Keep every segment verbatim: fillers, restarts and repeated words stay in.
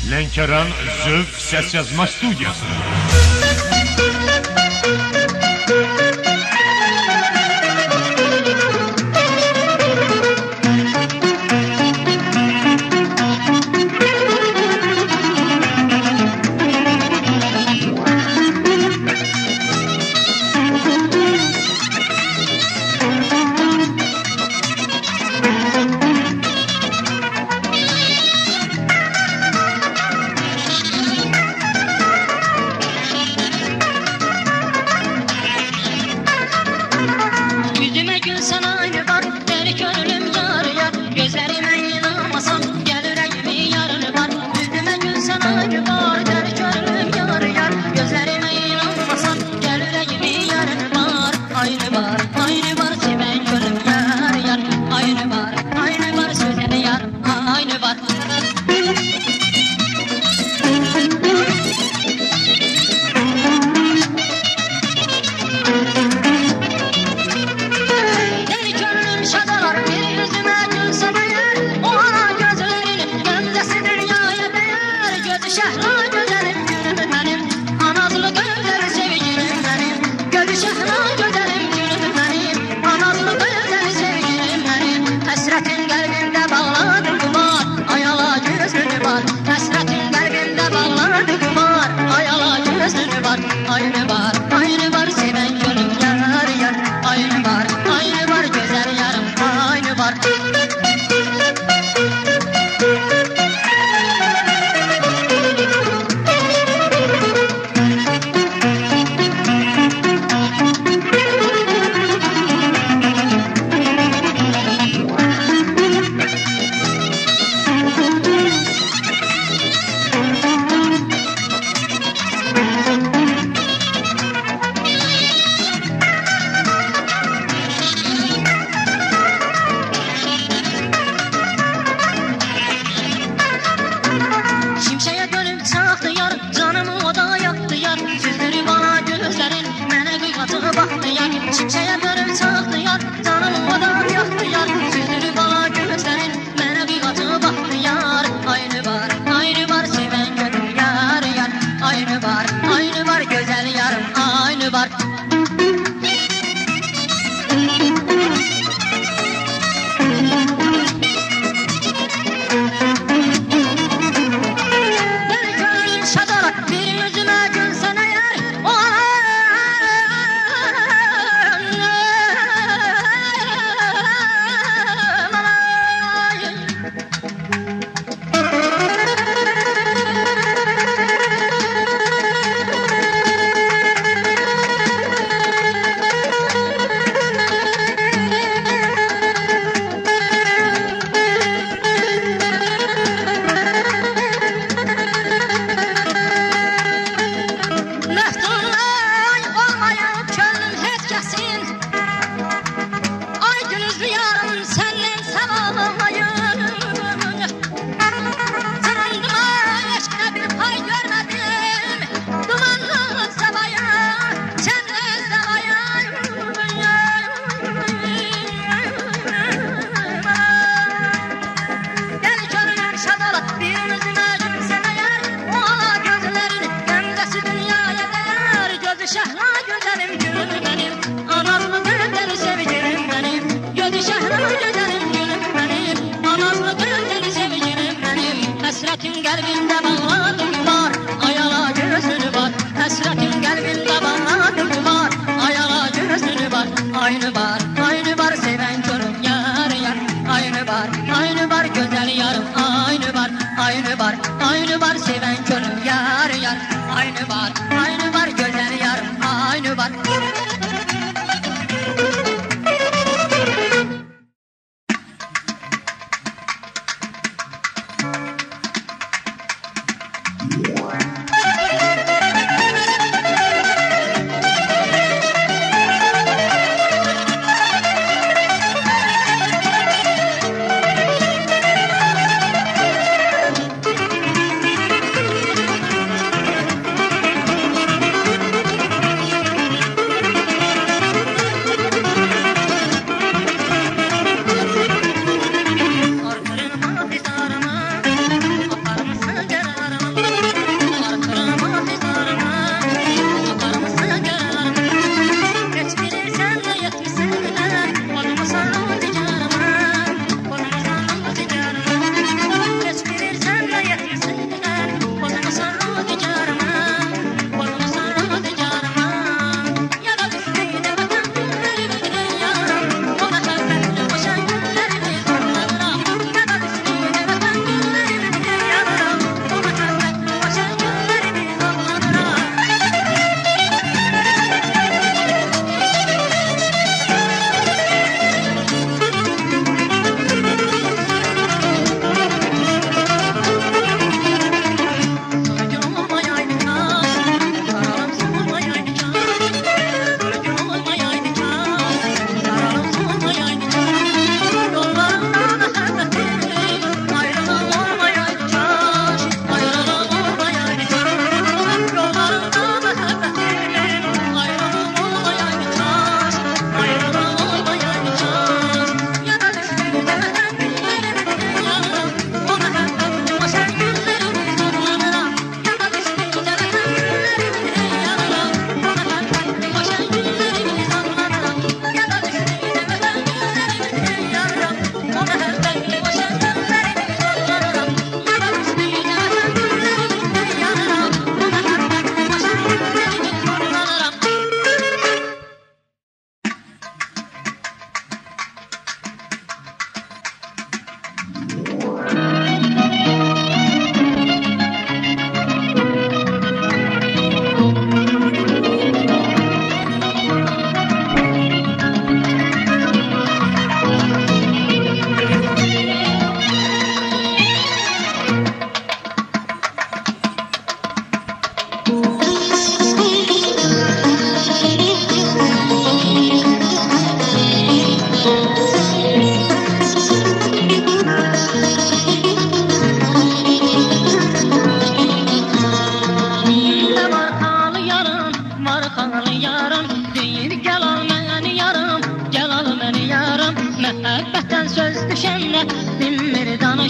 Lənkəran Zövq Səs Yazma Studiyası.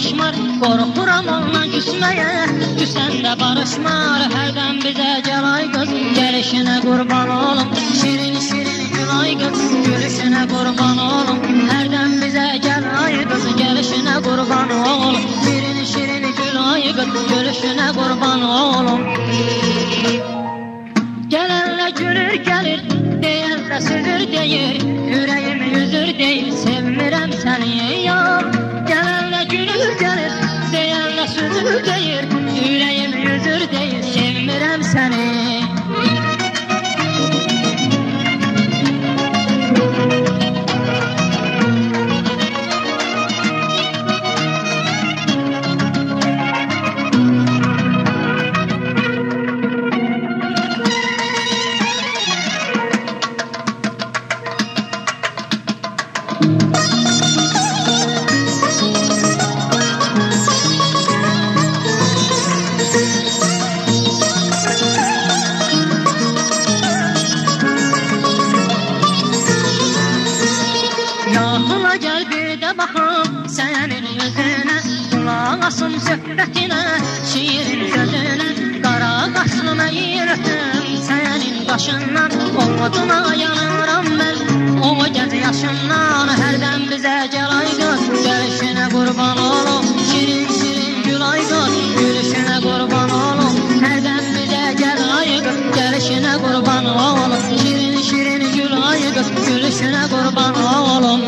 danışmar, qorxuram ondan küsməyə, küsən də barışmar. Hərdən bizə gəl ay qız, gəlişinə qurban olum. Şirin şirin gül ay qız, gülüşünə qurban olum. Hərdən bizə gəl ay qız, gəlişinə qurban olum. Şirin şirin gül ay qız, gülüşünə qurban olum. Gələnlə gülür gəlir, deyənlə sözür deyir, ürəyim yüzür deyir, sevmirəm səni yar. Gələnlə gülür gəlir, deyənlə sözür deyir, ürəyim yüzür deyir, sevmirəm səni. Asım söhbətinə, şiirin sözünə, qara qaşlına yürütüm sənin qaşından. Olmadına yanıram mən, o gecə yaşından. Hərdən bizə gəl ay qız, gəlişinə qurban olum. Şirin şirin gül ay qız, gülüşünə qurban olum. Hərdən bizə gəl ay qız, gəlişinə qurban olum. Şirin şirin gül ay qız, gülüşünə qurban olum.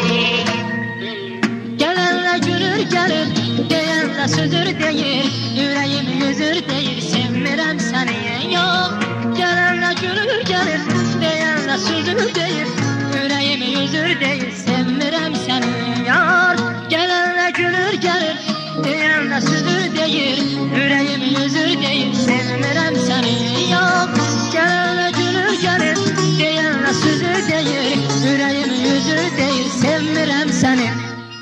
Gələnlə gülür gəlir, deyənlə sözür deyir, ürəyim yüzür deyir, sevmirəm səni yox. Gələnlə gülür gəlir, deyənlə sözür deyir, ürəyim yüzür deyir, sevmirəm səni yar. Gələnlə gülür gəlir, deyənlə sözür deyir, ürəyim yüzür deyir, sevmirəm səni yox. Gələnlə gülür gəlir, deyənlə sözür deyir, ürəyim yüzür deyir, sevmirəm səni.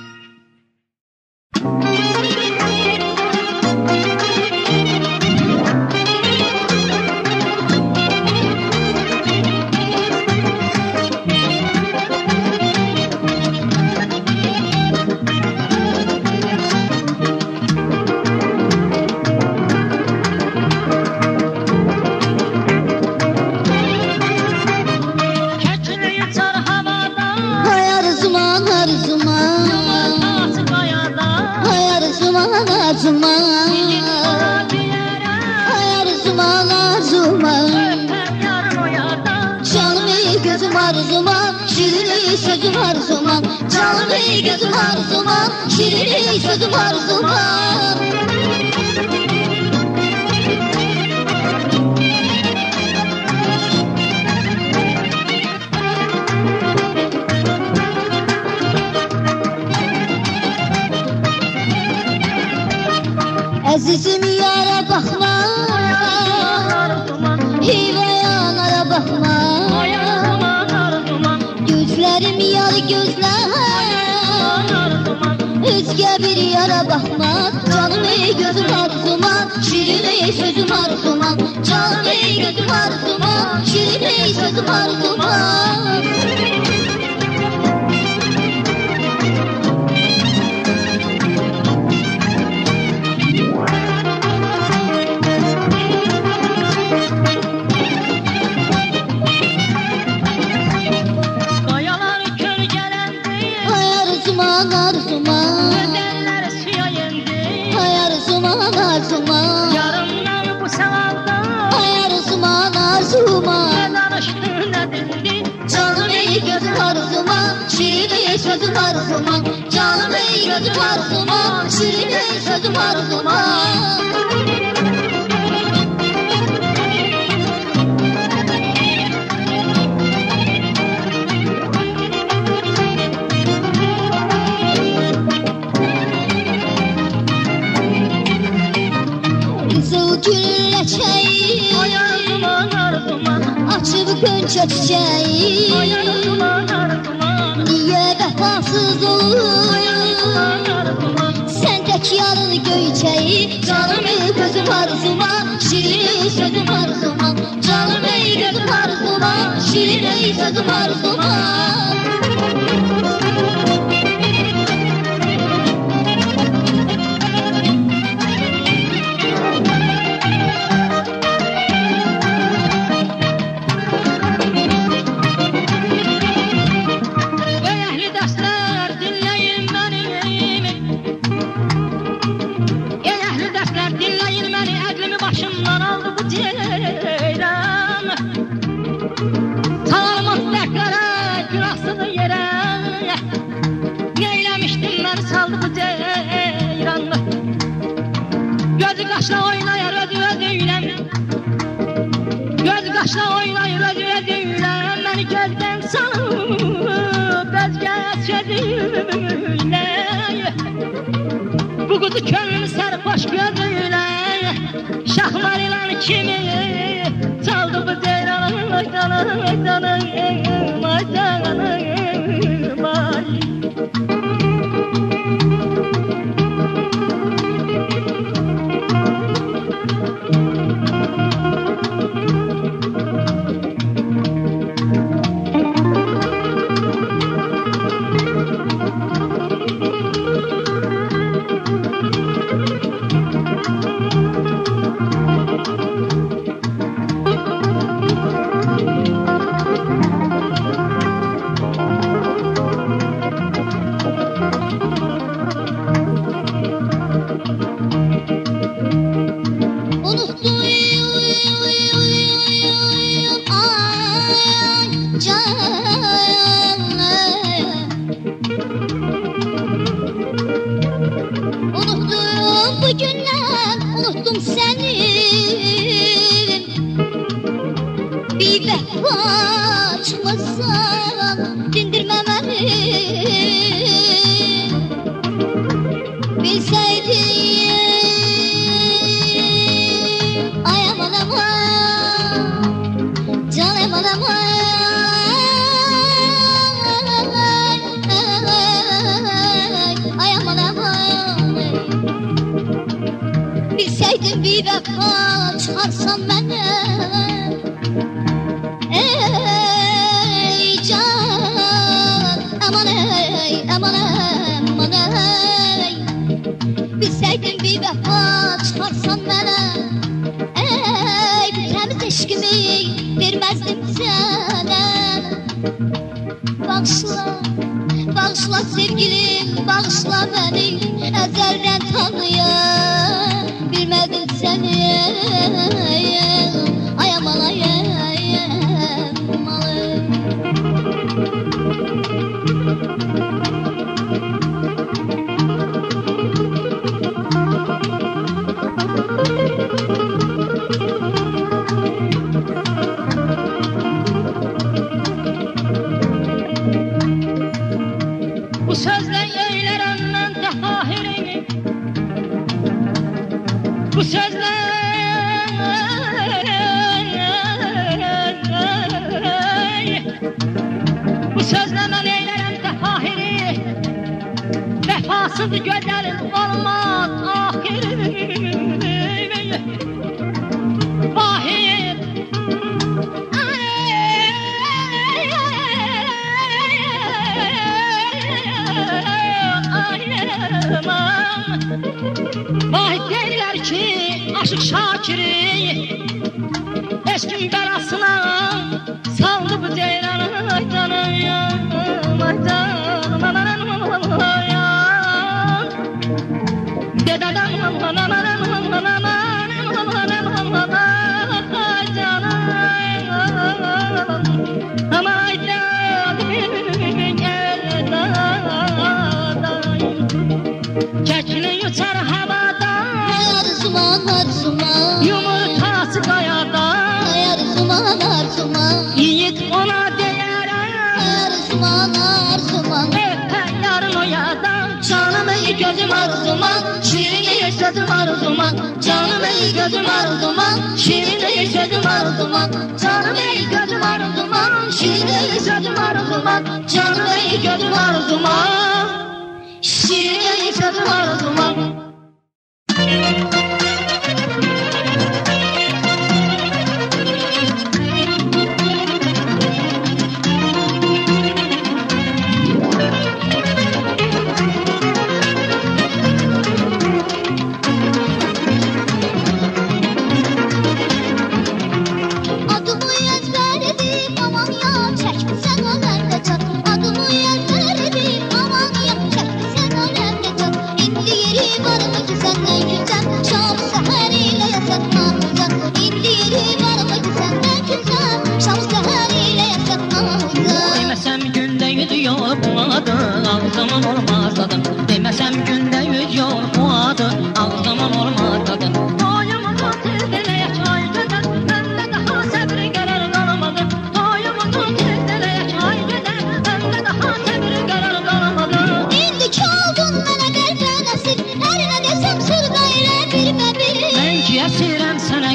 Sözüm var zaman, canım ey gözüm var zaman, şirin ey sözüm var zaman. Əzizim yara baxma, heyvanlara baxma. Gözlerim yar gözler, özge bir yara bakma. Canım ey gözüm arzuma, şirin ey sözüm arzuma. Canım ey gözüm arzuma, şirin ey sözüm arzuma. Yarımdan bu sevabda, Arzuman arzuma, ne danıştın ne dindin. canım ey gözüm arzuma, şirin ey sözüm arzuma. Canım ey gözüm arzuma, şirin ey sözüm arzuma. Açıb gönçə çiçəyi, niyə vəfasız olur? Səndəki yarın göyçəyi, canım ey gözüm arzuma, şirin ey sözüm arzuma. Canım ey gözüm arzuma, şirin ey sözüm arzuma. Gözü qaşla oynayar özü özüyləm Gözü qaşla oynayır özü özüyləm Məni gözdən salıb özgə sözüyle Bu quzu könlümü sərboş gözüyle Şahlar ilan kimi çaldı bu ceyranın Aydanın, aydanın, aydanın, aydanın Bilseydim bir vefa çıkarsan mənə Ey can Aman ey, aman ey, aman ey Bilseydim bir vefa çıkarsan mənə Ey bir təmiz eşkimi verməzdim sənə Bağışla, bağışla sevgilim, bağışla beni Əzəldən tanıyan bilmədim səni Ay aman ay ay Bu sözle eyler annen tahirini Bu sözle Bu sözle ben eylerim tefahiri Vefasız gözlerin olmaz ahiri Vahir Vahid derler ki aşık Şakir'i Eşkin belasına saldı bu ceylanı Aydanım yanım aydanım amanım aydanım Dedadanım amanım amanım amanım aydanım Ama aydanım Çekini yutar havada Arzuman arzuman Yumurtası kayada Arzuman arzuman Yiğit ona değer Arzuman arzuman Öper yarın o yada Canım ey gözüm arzuman Şirin ey sözüm arzuman Canım ey gözüm arzuman Şirin ey sözüm arzuman Canım ey gözüm arzuman Şirin ey sözüm arzuman Canım ey gözüm arzuman Şirin ey sözüm arzuman Varım ki senden güzel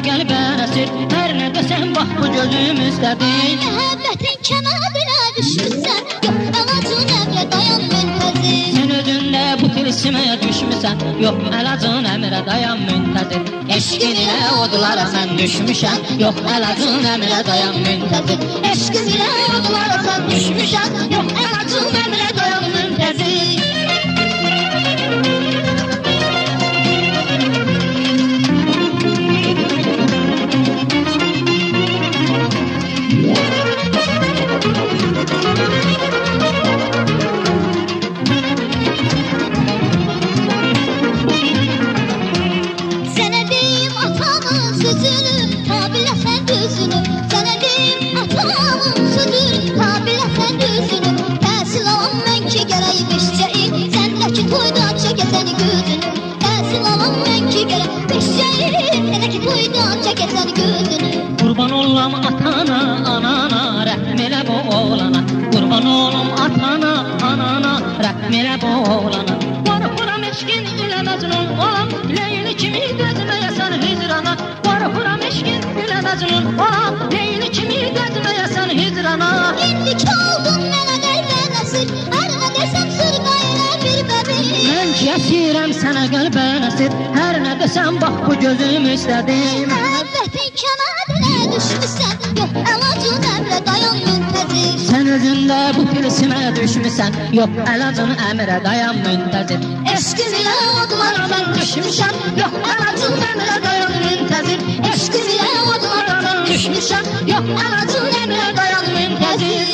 qəlbən əsir. Hər nə desən bax bu gözümüzdədir. Məhəbbətin kəmərinə düşmüsən, yox əlacın əmrə dayan müntəzir. Sən özündə bu tilsimə düşmüsən, yox əlacın əmrə dayan müntəzir. Eşqin ilə odlara mən düşmüşəm, yox əlacın əmrə dayan müntəzir. Eşqin ilə odlara mən düşmüşəm, yox əlacın əmrə dayan müntəzir. Sənə deyim atamın sözünü, tabiləsən düzünü. Sənə deyim atamın sözünü, tabiləsən düzünü. Təhsil alan mən ki gərək beşcəyim, səndəki toyda çəkə səni gözünü. Təhsil alan mən ki gərək beşcəyim, səndəki toyda çəkə səni gözünü. Qurban olam atana, anana, rəhm elə bu oğlana. Qurban olum atana, anana, rəhm elə bu oğlana. Varıxıram eşqin ilə məcnun olam, Leyli kimi dözməyəsən hicrana. Varıxıram eşqin ilə məcnun olam, Leyli kimi dözməyəsən hicrana. İndik oldun mənə qəlbən əsir, hər nə desəm sırğa elə bir bəbir. Mən ki əsirəm sənə qəlbən əsir, hər nə desən bax bu gözüm istədim. Məhəbbətin kəmərinə düşmüsən, yox əlacın əmrə dayan müntəzir. Sən özündə bu tilsimə düşmüsən, yox əlacın əmrə dayan müntəzir. Eşqin ilə odlara mən düşmüşəm, yox əlacın əmrə dayan müntəzir. Eşqin ilə odlara mən düşmüşəm, yox əlacın əmrə dayan müntəzir.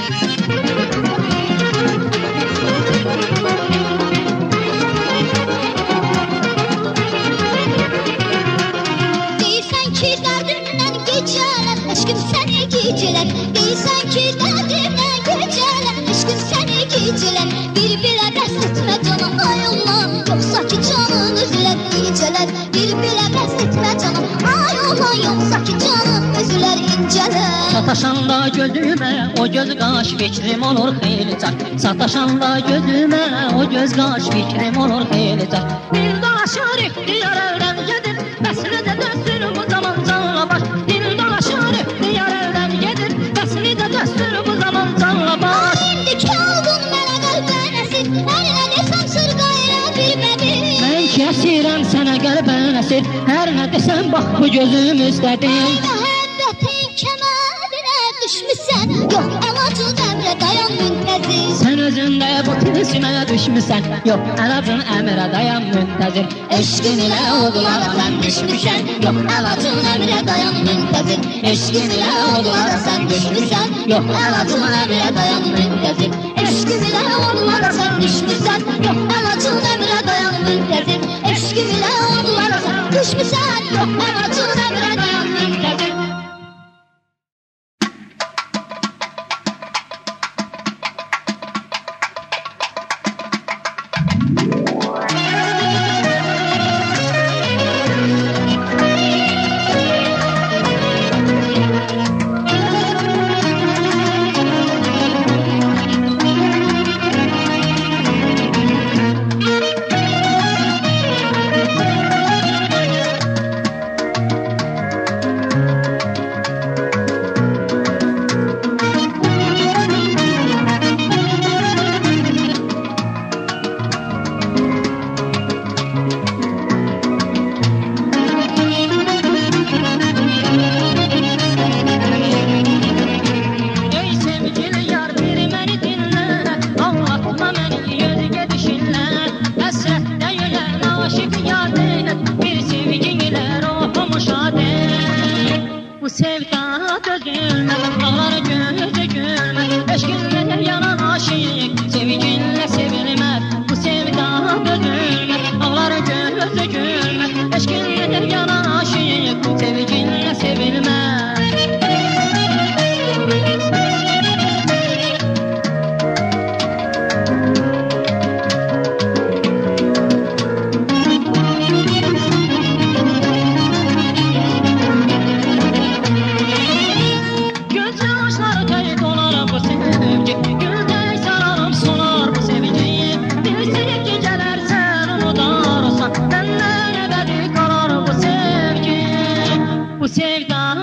Deyirsən ki dərdimdən gecələr, eşqim səni gecələr. Deyirsən ki dərdimdən gecələr, eşqim səni gecələr. Bir bilə bəst etmə canım ay oğlan, yoxsa ki canın üzülər incələr. Bir bilə bəst etmə canım ay oğlan, yoxsa ki canın üzülər incələr. Sataşanda gözümə o göz qaş fikrim olur xeyli çar. Sataşanda gözümə o göz qaş fikrim olur xeyli çar. Dil dalaşır ixtiyar əldən gedir, bəsli də dəstür bu zaman canla baş. Dil dalaşır ixtiyar əldən gedir, bəsli də dəstür bu zaman canla baş. İndik oldun mənə qəlbən əsir, hər nə desəm sırğa elə bir bəbir. Mən ki əsirəm sənə qəlbən əsir, hər nə desən bax bu gözüm istədim. Məhəbbətin kəmərinə düşmüsən, yox əlacın əmrə dayan müntəzir. Sən özündə bu tilsimə düşmüsən, yox əlacın əmrə dayan müntəzir. Eşqin ilə odlara sən düşmüşən, yox əlacın əmrə dayan müntəzir. Eşqin ilə odlara sən düşmüşən, yox əlacın əmrə dayan müntəzir. Eşqin ilə odlara sən düşmüşən, yox əlacın əmrə dayan müntəzir. Eşqin ilə odlara sən düşmüşən, yox əlacın əmrə dayan müntəzir.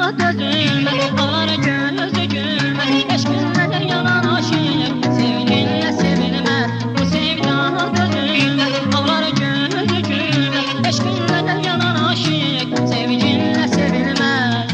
dözülmez, ağlar gözü gülmez. Eşkinle yalan aşık, sevginle sevilmez. Bu sevda dözülmez, ağlar gözü gülmez. Eşkinle yalan aşık, sevginle sevilmez.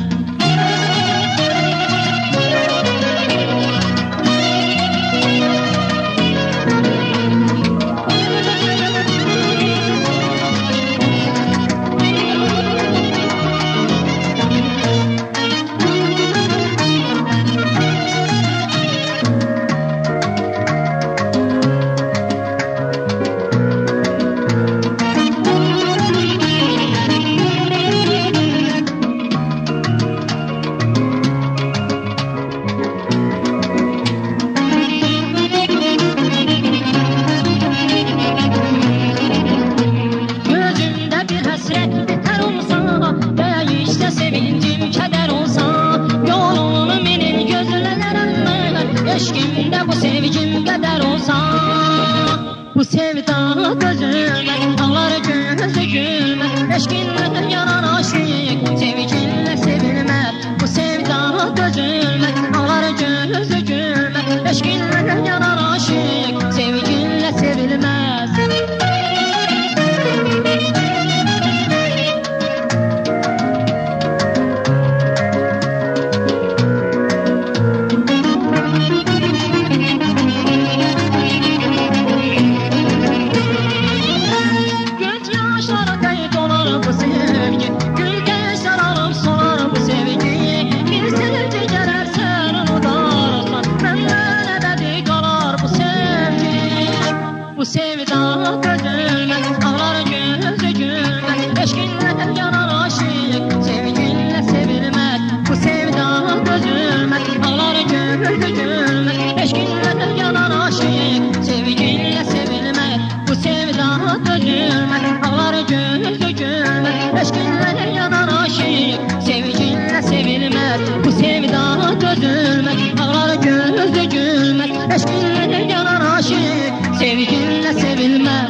Eşkimde bu sevgim kadar olsa, bu sevda dözülmez, ağlar gözü gülmez. Eşkinle yanan aşık, sevginle sevilmez. Bu sevda dözülmez, ağlar gözü gülmez. Eşkinle yanan aşık, sevginle sevilmez. Bu sevda dözülmez, ağlar gözü gülmez. Eşkinle yanan aşık, sevginle sevilmez. Bu sevda dözülmez, ağlar gözü gülmez. Eşkinle yanan aşık, sevginle sevilmez. Bu sevda dözülmez, ağlar gözü gülmez. Eşkinle yanan aşık, sevginle sevilmez. Bu sevda dözülmez, ağlar gözü gülmez. Eşkinle yanan aşık, sevginle sevilmez.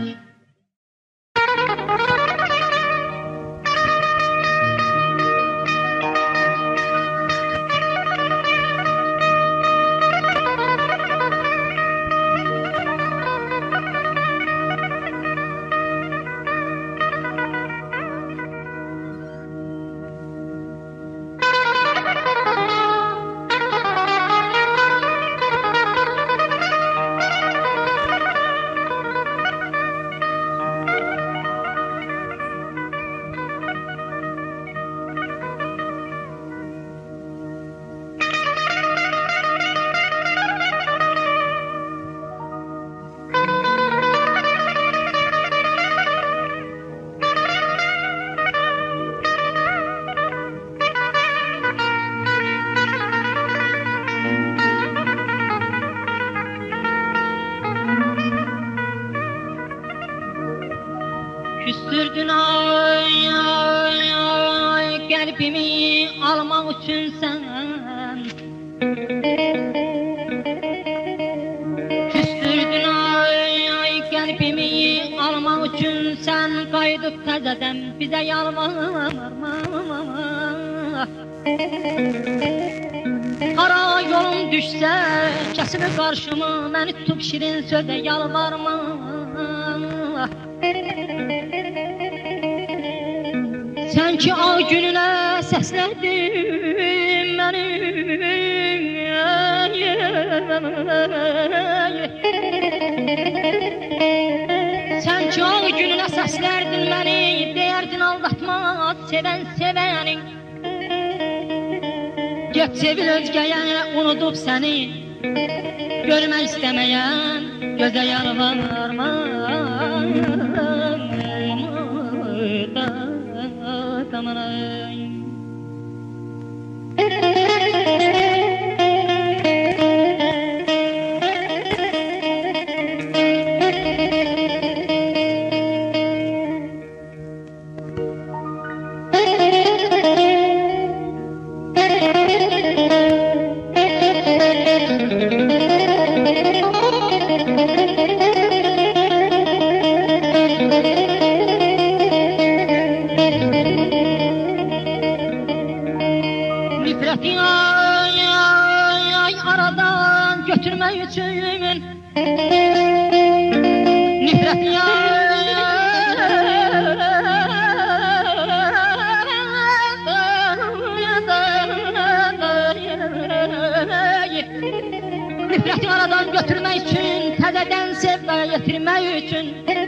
Küstürdün ay ay ay kalbimi almak için sen. Küstürdün ay ay kalbimi almak için sen. Kaydık tezeden bize yalvarma. Kara yolum düşse kesilir karşımı. Beni tutup şirin söze yalvarma. Sen ki ağ gününe seslendin beni. Sen ki ağ gününe seslerdin beni. Deyerdin aldatma seven sevenin. Get sevil özgeye unutup seni. Görmek istemeyen göze yalvarma. götürmək üçün nifrət nifrəti aradan götürmək üçün, təzədən sevdaya yetirmək üçün,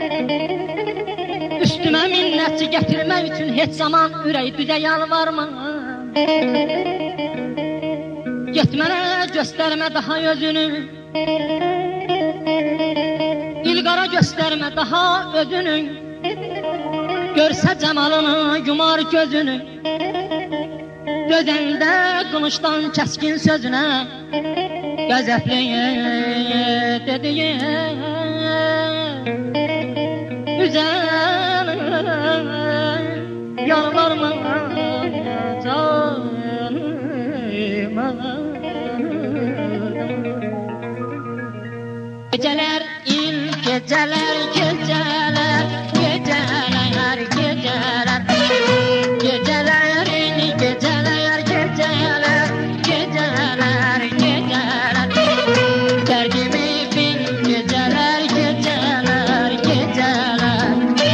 üstümə minnətçi gətirmək üçün heç zaman ürək düzə yalvarma. Getmənə göstərmə daha özünü, İlqara göstərmə daha özünü, görsə cəmalını yumar gözünü, gözəndə qılıçdan kəskin sözünə qəzəbliyə dediyə üzənə yalvarma canıma. Geceler il geceler geceler geceler geceler geceler il geceler geceler geceler geceler derdimi bin geceler geceler geceler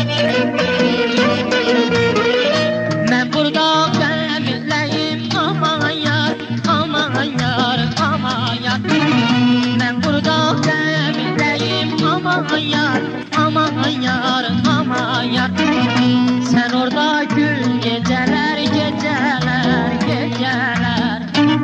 ben burada kalemleyim aman yar aman yar aman yar ben burada aman yar, aman yar, aman yar. Sen orada gül geceler, geceler, geceler.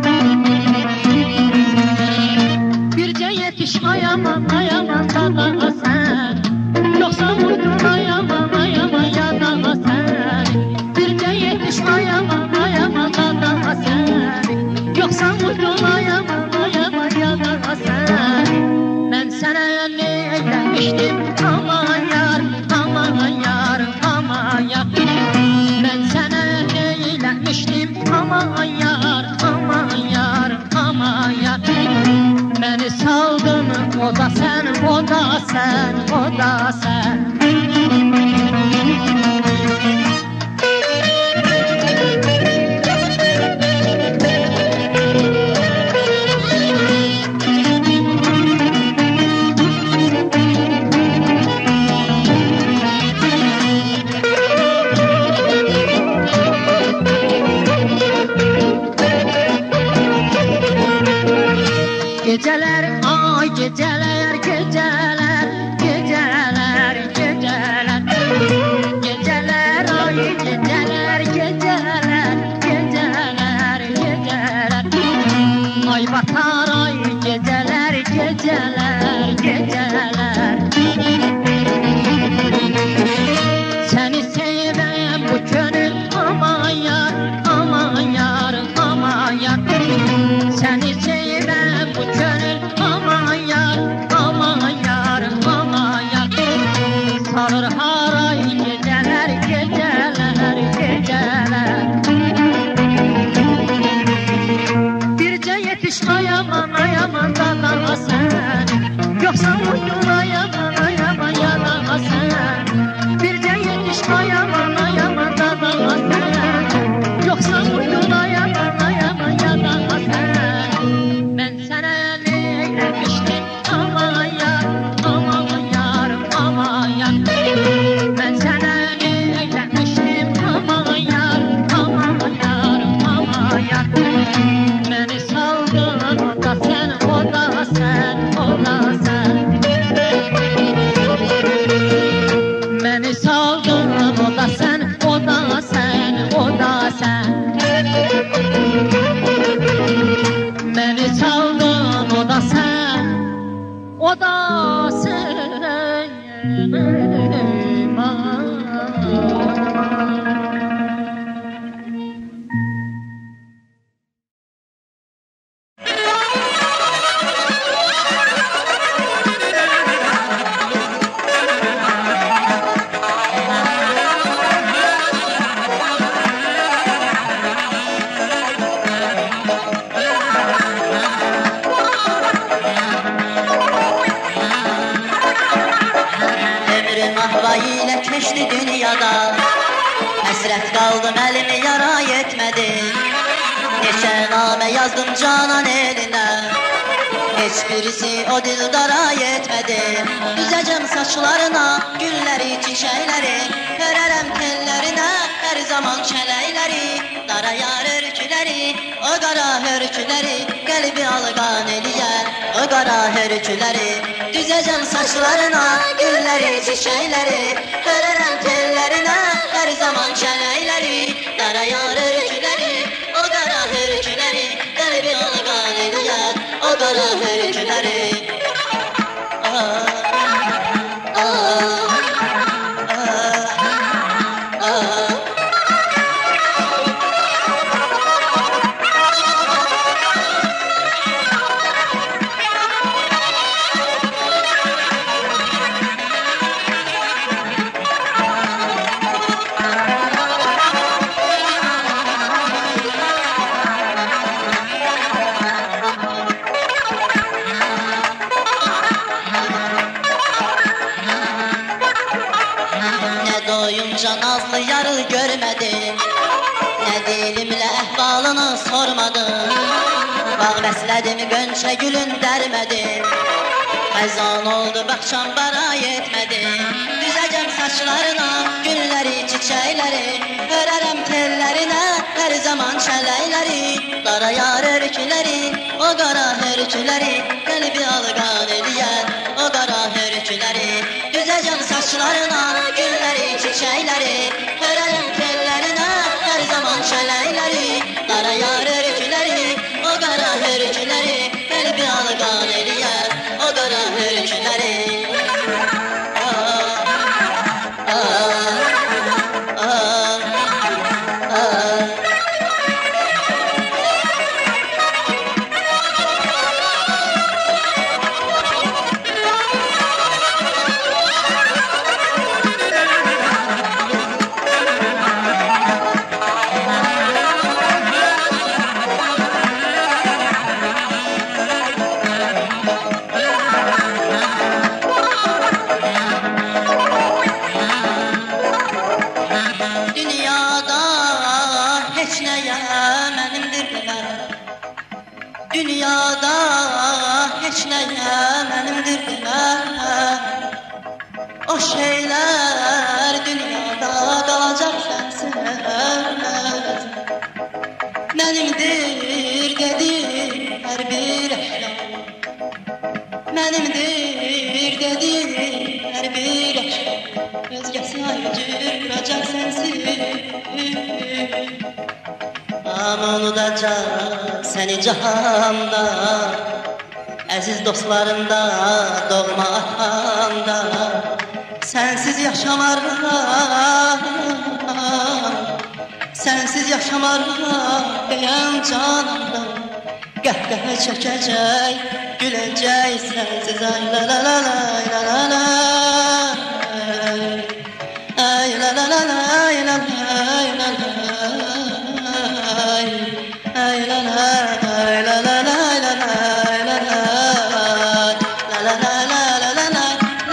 Birce yetiş ayaman, ayaman da sen. Yoksa uydun ayaman, ayaman ya da sen. Birce yetiş ayaman, ayaman da sen. Yoksa uydun ayaman, ayaman ya da sen. Ben sana neylemiştim aman yar, aman yar, aman yar. Ben sana neylemiştim aman yar, aman yar, aman yar. Beni saldın o da sen, o da sen, o da sen. Geceler ay geceler geceler geceler geceler geceler ay geceler geceler geceler geceler ay batar ay geceler geceler geceler seni seven bu gönül aman yar aman yar aman yar seni seven bu gönül aman yar aman yar aman yar sarır haray geceler geceler geceler birce yetiş ayaman ayaman da sen yoksa uydun ayaman ayaman ya da sen birce yetiş ayaman ayaman da sen yoksa uydun ayaman ayaman ya da sen ben sana neylemiştim aman yar aman yar aman yar ben sana neylemiştim aman yar aman yar aman yar beni saldın o da sen o da sen o da sen beni saldın o da sen o da sen o da sen beni saldın o da sen o da sen Mahvayla keçdi dünyada Həsrət qaldım əlimi yara yetmədi Neçə namə yazdım canan elinə Hiçbirisi o dildara yetmedi. Düzeceğim saçlarına gülleri, çiçekleri, örerem tellerine her zaman çeleyleri. Dara yar hörküleri, o kara hörküleri, kalbi algan eliyer o kara hörküleri. Düzeceğim saçlarına gülleri, çiçekleri, örerem tellerine her zaman çeleyleri. Dara yar hörküleri, o kara hörküleri, kalbi algan eliyer o kara hörküleri. Ah, ah, ah, ah. Doyunca nazlı yarı görmedim, ne dilimle ehvalını sormadım. Bağ besledim gönçe gülün dermedim, ezan oldu bakçam bara yetmedim. Düzeceğim saçlarına gülleri, çiçekleri, örerem tellerine her zaman çeleyleri. Dara yar hörküleri, o kara hörküleri, kalbi algan eliyer o kara hörküleri. Düzeceğim saçlarına gülleri, çiçekleri, örerem tellerine her zaman çeleyleri. Dara yar hörküleri, o kara hörküleri, kalbi algan eliyer o kara hörküleri. Ah, ah, ah, ah. Dünyada hiç neye benimdir bilmem. O şeyler dünyada kalacak sensiz. Benimdir dediğin her bir eşya, benimdir dediğin her bir eşya, özgesi ayrıcıracak sensiz. Aman unutacak seni cahanda, aziz dostlarında, doğma ahanda. Sensiz yaşamarlar, sensiz yaşamarlar diyen canımda. Qəhqəhə çəkəcək, güləcək sensiz ay la la la la la la. Ay la la la la ay la la la la. Ay la la ay la la la la la la la la la la la la la.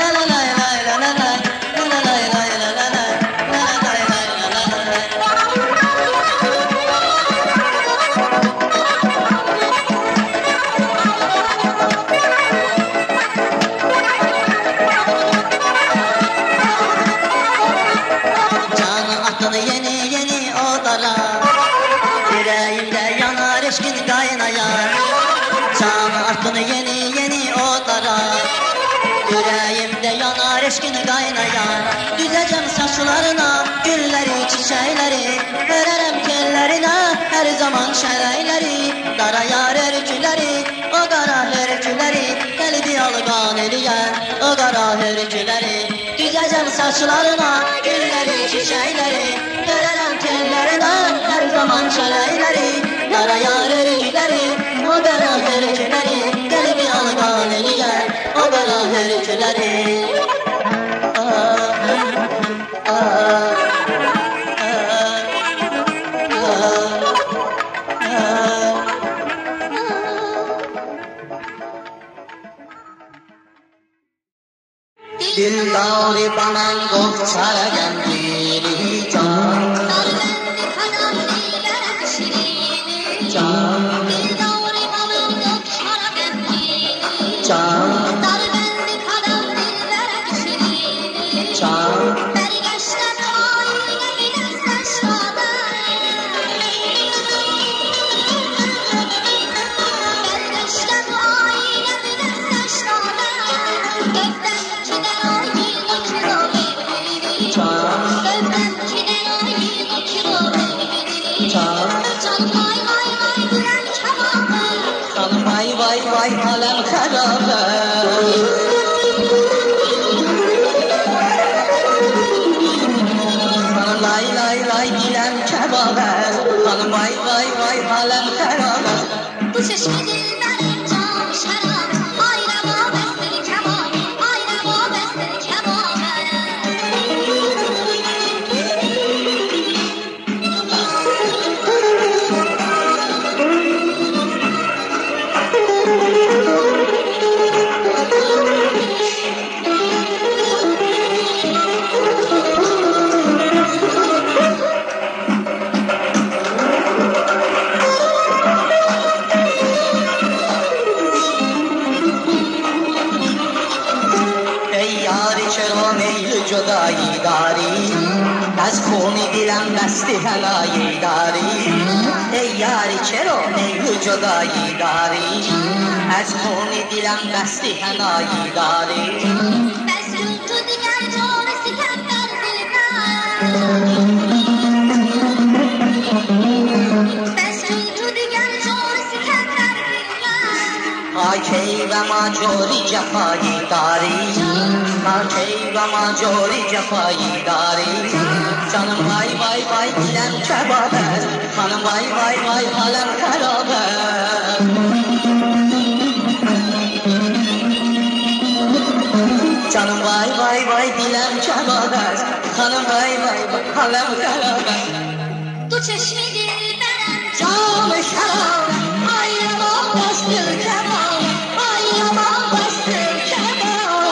Yeni yeni otlara, yüreğimde yanar eşkin kaynayan. Düzeceğim saçlarına gülleri, çiçekleri, örerem tellerine her zaman şereyleri. Dara yar hörküleri, o kara hörküleri, kalbi algan eliyen o kara hörküleri. Düzeceğim saçlarına gülleri, çiçekleri, örerem tellerine her zaman şereyleri. Dara yar hörküleri, o kara hörküleri, kalbi algan eliyen o kara hörküleri. Ah, ah, ah, ah, ah. Dildari bana kokçara geldi can, can. sağ. Canım vay vay vay gülen kebabı. Canım vay vay vay alem xərabə. Canım lay lay lay gülen kebabə. Canım vay vay vay alem xərabə. Bu çeşme dilberim cam şərab. Ayrama bəstir kebab. Ayrama bəstir kebab. جدایی داری از خون دلم بسته هنایی داری ای یاری چرا میل جدایی داری از خون دلم بسته هنایی داری Mesut tu diğer canısı kember bilmez. Mesut tu diğer canısı kember bilmez. Ay ki ve macori cefایی داری ما کی و ما جوری جفایی داری canım vay vay vay dilem kebabı hanım vay vay vay alem xərabə canım vay vay vay dilem kebabı hanım vay vay vay alem xərabə Tu çeşme dilberim cam şərabə ayrama bastır kebabı ayrama bastır kebabı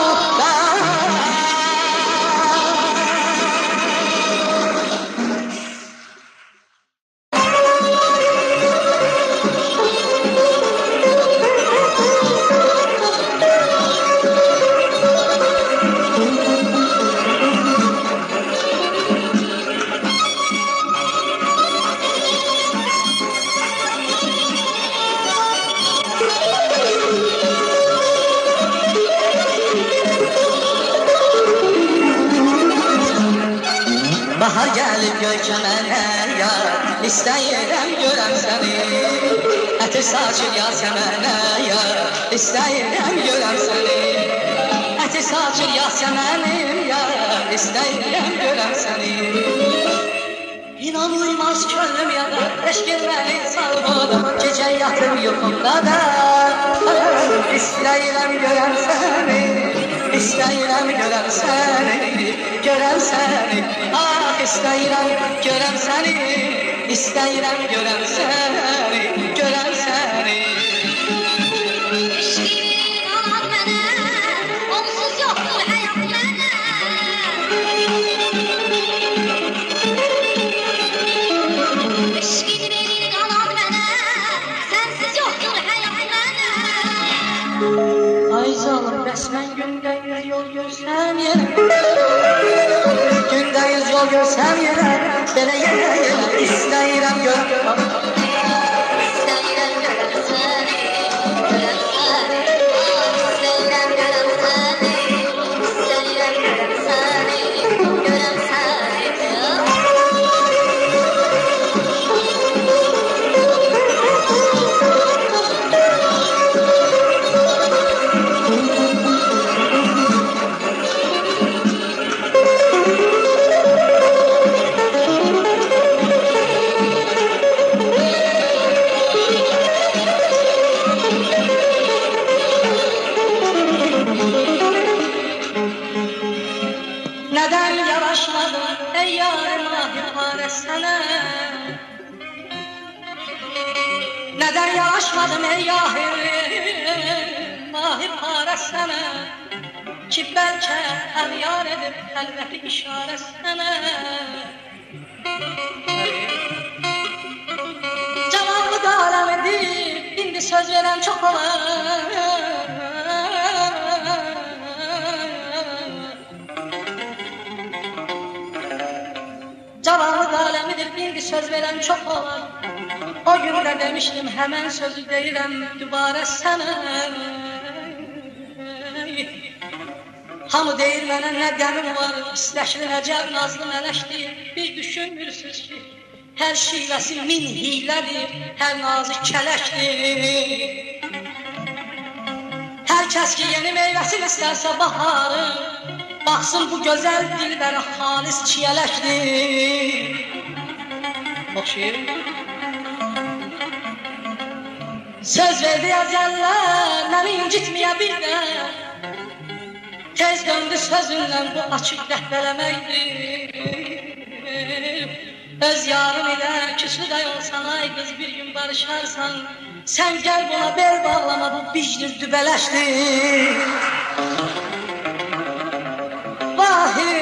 Bahar gəlib görkəmənə yar İstəyirəm görəm səni Ətir saçır yasəmənə yar İstəyirəm görəm səni Ətir saçır yasəmənim yar İstəyirəm görəm səni İnan uymaz könlüm yanar Eşkin məni salmadı Gecə yatır yuxumda da İstəyirəm görəm səni İstəyirəm görəm səni Görəm səni Ah istəyirəm görəm səni İstəyirəm görəm səni Görəm səni Eşkin alan mənə Onsuz yoxdur həyat mənə Eşkin verin alan mənə Sənsiz yoxdur həyat mənə Ay zalım bəs mən gündə yol görsəm yerə Gündə yüz yol görsəm yerə Belə yerə yerə İstəyirəm görəm İstəyirəm görəm səni Görəm səni İstəyirəm görəm səni İstəyirəm görəm səni Görəm səni Neden yavaşladın ey yarım ahipare sana Neden yavaşladın ey yarım ahipare sana Ki belki el yar edip elbeti işare sana Cevabı da alem edip indi söz veren çok olan Cevabı da alem edip indi söz veren çok olan O günde demiştim hemen sözü deyirəm dübarə sana Hamı deyir mənə nə qəmim var İstəkli nəcəb nazlı mələşdir Bir düşünmürsünüz ki Hər şiləsi min hilədir, hər nazı kələkdir. Hər kəs ki yeni meyvəsini istərsə baharı, baxsın bu gözəl dilbərə xalis çiyələkdir. Oxşayır. Söz verdi əzəllər, məni incitməyə bir də. Tez döndü sözündən bu açıq dəhtələməkdir. Öz yarın ilə küsüdə olsan ay qız bir gün barışarsan, sən gəl buna bel bağlama bu bicdir dübələşdir. Vahi,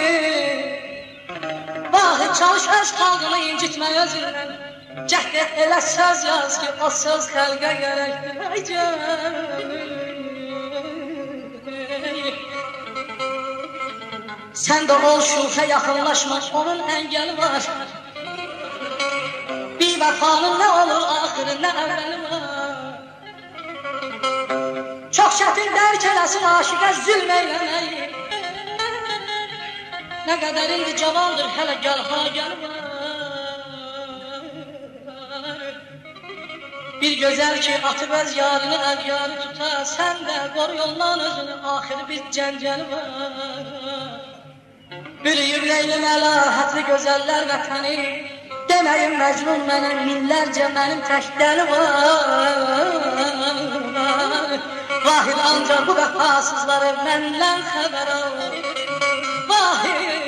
vahi çalış öz xalqını incitmə özündən. Cəhd et elə söz yaz ki o söz xəlqə gərəkdir. Ay canım. Sən də ol şuxə yaxınlaşma, onun əngəli var. Bir vəfanın nə olur axırı, nə əvvəli var. Çox çətin dərk eləsin aşiqə zülm eyləməyi. Nə qədər indi cavandır, hələ gəl ha gəl var. Bir gözəl ki atıb öz yarını əv yarı tutar, sən də qoru yoldan özünü, axırı bir cəncəli var. Bürüyüb Leyli məlahətli gözəllər vətəni, deməyim Məcnun mənim, minlərcə mənim təkdəli var. Vahid ancaq bu vəfasızları məndən xəbər al. Vahid,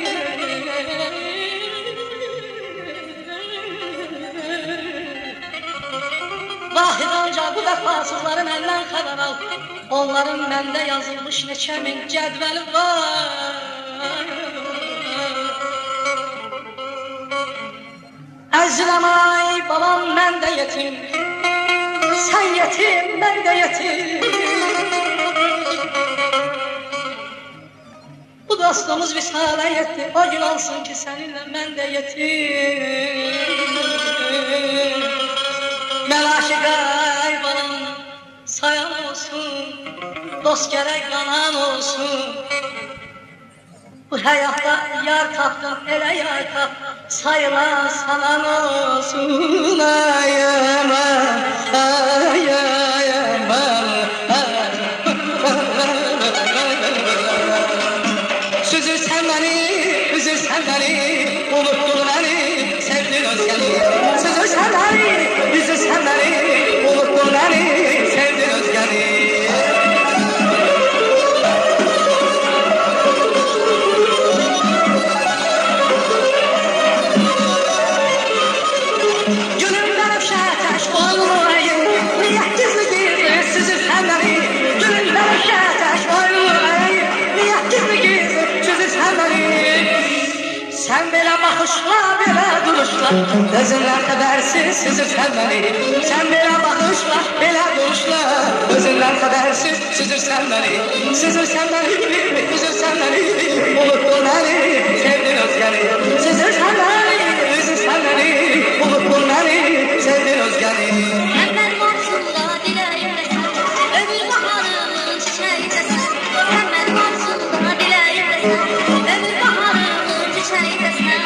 Vahid ancaq bu vəfasızları məndən xəbər al. Onların məndə yazılmış neçə min cədvəli var. Əzrəm ay babam mən də yetim, sən yetim mən də yetim. Bu dostumuz visalə yetdi, o gün olsun ki səninlə mən də yetim. Mən aşıqa ay balam sayan olsun, dost gərək qanan olsun. Bu həyatda yar tapdım, elə yar tap, sayılan sanan olsun. Ay aman, ay ay aman. Süzürsən məni, üzürsən məni, unuttun məni, sevdin özgəni. Süzürsən məni, üzürsən məni, unuttun məni, sevdin özgəni. Sən belə baxışla, belə duruşla, özündən xəbərsiz süzürsən məni. Sən belə baxışla, belə duruşla, özündən xəbərsiz süzürsən məni. Süzürsən məni, üzürsən məni, unuttun məni, sevdin özgəni. Süzürsən məni, üzürsən məni, unuttun məni, sevdin özgəni. Həmmən varsında diləyimləsən, ömür baharının çiçəyiləsən. Həmmən varsında diləyimləsən, ömür baharının çiçəyiləsən.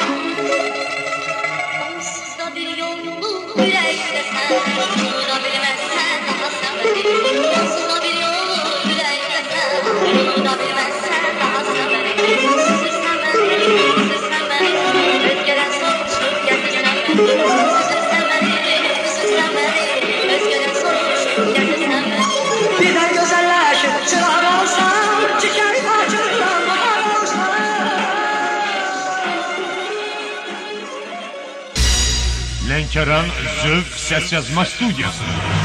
Onsuz da bir yolunu ürəkləsən, unuda bilməzsən daha səbəri. Onsuz da bir yolu ürəkləsən, unuda bilməzsən daha səbəri. Süzürsən məni, üzürsən məni, özgərən soruşub gətirsən məni. Süzürsən məni, üzürsən məni, özgərən soruşub gətirsən məni. Birdən gözəlləşib çıraq olsan, çiçək açırsan bahar olsan. Lənkəran Zövq Səs Yazma Studiyası.